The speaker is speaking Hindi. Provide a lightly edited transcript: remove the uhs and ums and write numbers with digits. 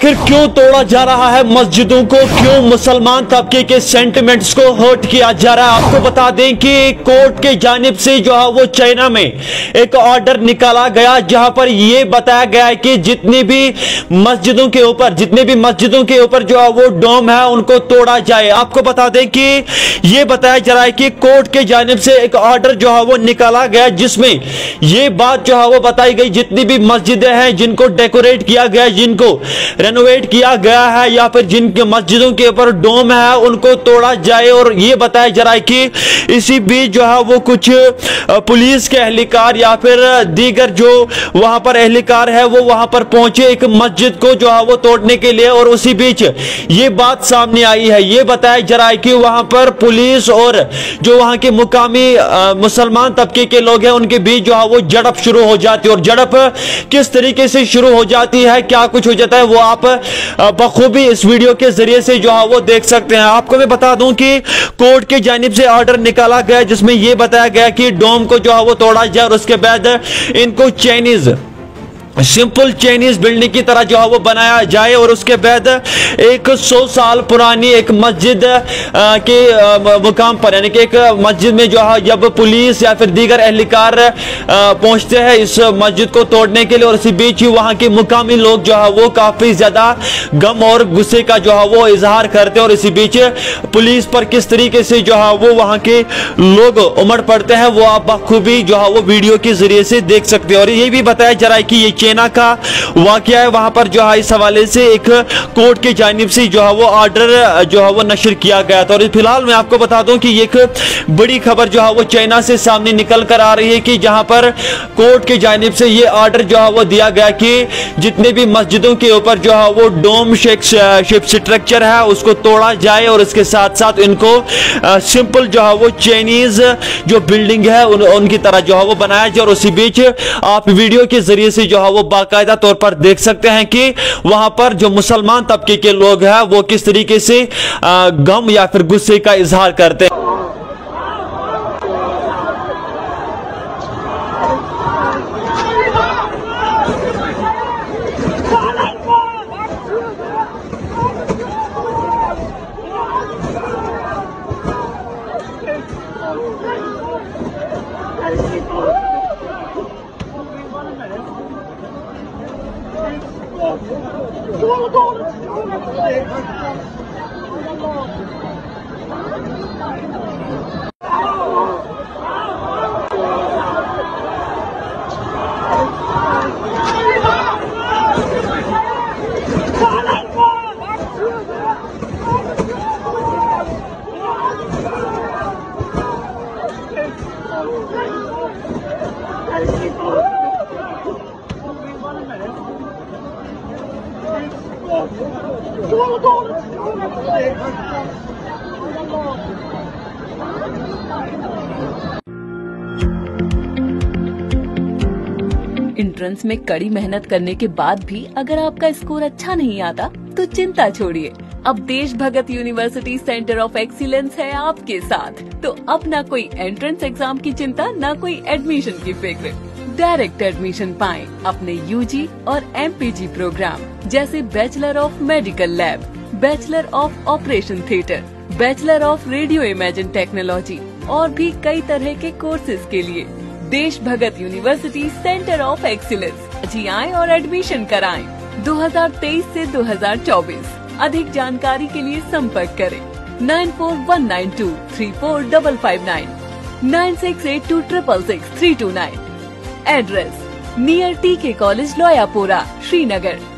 आखिर क्यों तोड़ा जा रहा है मस्जिदों को, क्यों मुसलमान तबके के सेंटिमेंट्स को हर्ट किया जा रहा है। आपको बता दें कि कोर्ट के जानिब से जो है वो चाइना में एक ऑर्डर निकाला गया जहां पर यह बताया गया है कि जितनी भी मस्जिदों के ऊपर जो है वो डोम है उनको तोड़ा जाए। आपको बता दें कि यह बताया जा रहा है कि कोर्ट के जानिब से एक ऑर्डर जो है वो निकाला गया जिसमें यह बात जो है वो बताई गई जितनी भी मस्जिदें हैं जिनको डेकोरेट किया गया, जिनको रेनोवेट किया गया है या फिर जिनके मस्जिदों के ऊपर डोम है उनको तोड़ा जाए। और यह बताया जा रहा है कि इसी बीच जो है वो कुछ पुलिस के एहलकार या फिर दीगर जो वहां पर एहलकार है वो वहां पर पहुंचे एक मस्जिद को जो है वो तोड़ने के लिए। और उसी बीच ये बात सामने आई है, ये बताया जा रहा है कि वहां पर पुलिस और जो वहां के मुकामी मुसलमान तबके के लोग हैं उनके बीच जो है वो झड़प शुरू हो जाती है। और झड़प किस तरीके से शुरू हो जाती है, क्या कुछ हो जाता है, वो आप बखूबी इस वीडियो के जरिए से जो है वो देख सकते हैं। आपको मैं बता दूं कि कोर्ट की जानिब से ऑर्डर निकाला गया जिसमें यह बताया गया कि डोम को जो है वो तोड़ा जाए और उसके बाद इनको सिंपल चाइनीज बिल्डिंग की तरह जो है वो बनाया जाए। और उसके बाद एक 100 साल पुरानी एक मस्जिद के मुकाम पर, यानी कि एक मस्जिद में जो है जब पुलिस या फिर दीगर एहलकार पहुंचते हैं इस मस्जिद को तोड़ने के लिए और इसी बीच ही वहां के मुकामी लोग जो है वो काफी ज्यादा गम और गुस्से का जो है वो इजहार करते हैं। और इसी बीच पुलिस पर किस तरीके से जो है वो वहां के लोग उमड़ पड़ते हैं वो आप बखूबी जो है वो वीडियो के जरिए से देख सकते हैं। और ये भी बताया जा रहा है कि ये चाइना का वाकया है, वहां पर जो है इस हवाले से एक कोर्ट के जानिब से जो है वो ऑर्डर जो है वो नशर किया गया था। और फिलहाल मैं आपको बता दूं कि एक बड़ी खबर जो है वो चाइना से सामने निकल कर आ रही है कि जहां पर कोर्ट के जानिब से ये ऑर्डर जो है वो दिया गया कि जितने भी मस्जिदों के ऊपर जो है वो डोम शेप स्ट्रक्चर है उसको तोड़ा जाए और इसके साथ साथ इनको सिंपल जो है वो चाइनीज जो बिल्डिंग है उनकी तरह जो है वो बनाया जाए। और उसी बीच आप वीडियो के जरिए से जो है वो बाकायदा तौर पर देख सकते हैं कि वहां पर जो मुसलमान तबके के लोग हैं वो किस तरीके से गम या फिर गुस्से का इजहार करते हैं। एंट्रेंस में कड़ी मेहनत करने के बाद भी अगर आपका स्कोर अच्छा नहीं आता तो चिंता छोड़िए, अब Desh Bhagat university centre of excellence है आपके साथ। तो अब ना कोई एंट्रेंस एग्जाम की चिंता, ना कोई एडमिशन की फिक्र, डायरेक्ट एडमिशन पाएं अपने यूजी और एमपीजी प्रोग्राम जैसे bachelor of medical lab, bachelor of operation theatre, bachelor of radio imaging technology और भी कई तरह के कोर्सेज के लिए Desh Bhagat university centre of excellence जी आए और एडमिशन कराएं 2023 से 2024। अधिक जानकारी के लिए संपर्क करें 9419234559, 9682666329। Address near TK college Loyapura, Srinagar.